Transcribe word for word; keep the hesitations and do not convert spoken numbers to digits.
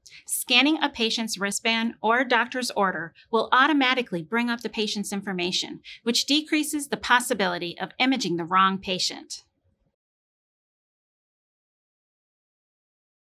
Scanning a patient's wristband or doctor's order will automatically bring up the patient's information, which decreases the possibility of imaging the wrong patient.